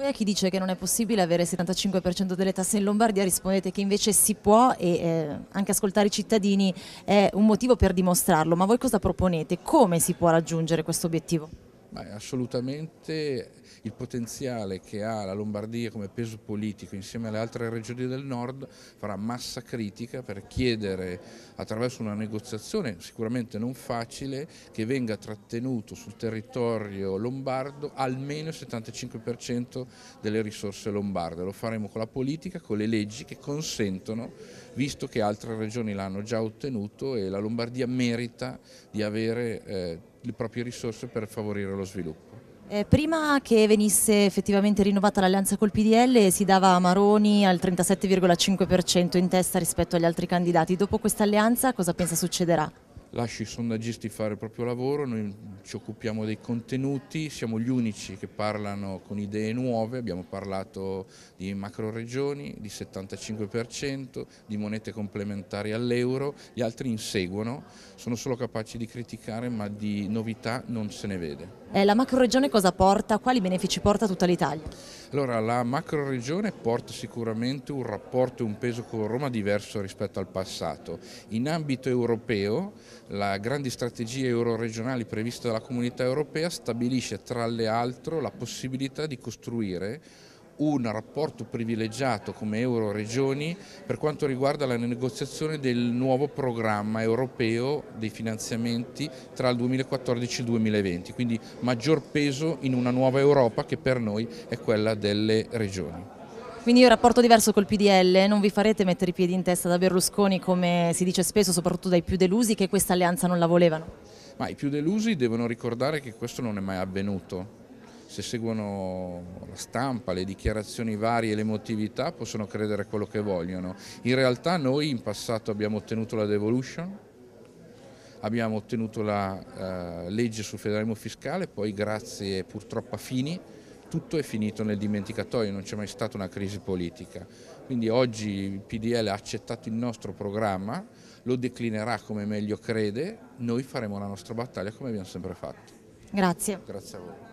Voi a chi dice che non è possibile avere il 75% delle tasse in Lombardia rispondete che invece si può e anche ascoltare i cittadini è un motivo per dimostrarlo, ma voi cosa proponete? Come si può raggiungere questo obiettivo? Assolutamente il potenziale che ha la Lombardia come peso politico insieme alle altre regioni del nord farà massa critica per chiedere attraverso una negoziazione sicuramente non facile che venga trattenuto sul territorio lombardo almeno il 75% delle risorse lombarde. Lo faremo con la politica, con le leggi che consentono, visto che altre regioni l'hanno già ottenuto e la Lombardia merita di avere le proprie risorse per favorire lo sviluppo. Prima che venisse effettivamente rinnovata l'alleanza col PDL si dava a Maroni al 37,5% in testa rispetto agli altri candidati. Dopo questa alleanza cosa pensa succederà? Lasci i sondaggisti fare il proprio lavoro, noi ci occupiamo dei contenuti, siamo gli unici che parlano con idee nuove, abbiamo parlato di macroregioni, di 75%, di monete complementari all'euro, gli altri inseguono, sono solo capaci di criticare ma di novità non se ne vede. La macroregione cosa porta? Quali benefici porta a tutta l'Italia? Allora, la macroregione porta sicuramente un rapporto e un peso con Roma diverso rispetto al passato. In ambito europeo, la grandi strategie euroregionali previste dalla Comunità Europea stabilisce tra le altre la possibilità di costruire un rapporto privilegiato come Euroregioni per quanto riguarda la negoziazione del nuovo programma europeo dei finanziamenti tra il 2014 e il 2020, quindi maggior peso in una nuova Europa che per noi è quella delle regioni. Quindi un rapporto diverso col PDL, non vi farete mettere i piedi in testa da Berlusconi come si dice spesso, soprattutto dai più delusi, che questa alleanza non la volevano? Ma i più delusi devono ricordare che questo non è mai avvenuto. Se seguono la stampa, le dichiarazioni varie e l'emotività possono credere quello che vogliono. In realtà noi in passato abbiamo ottenuto la devolution, abbiamo ottenuto la legge sul federalismo fiscale, poi grazie purtroppo a Fini tutto è finito nel dimenticatoio, non c'è mai stata una crisi politica. Quindi oggi il PDL ha accettato il nostro programma, lo declinerà come meglio crede, noi faremo la nostra battaglia come abbiamo sempre fatto. Grazie. Grazie a voi.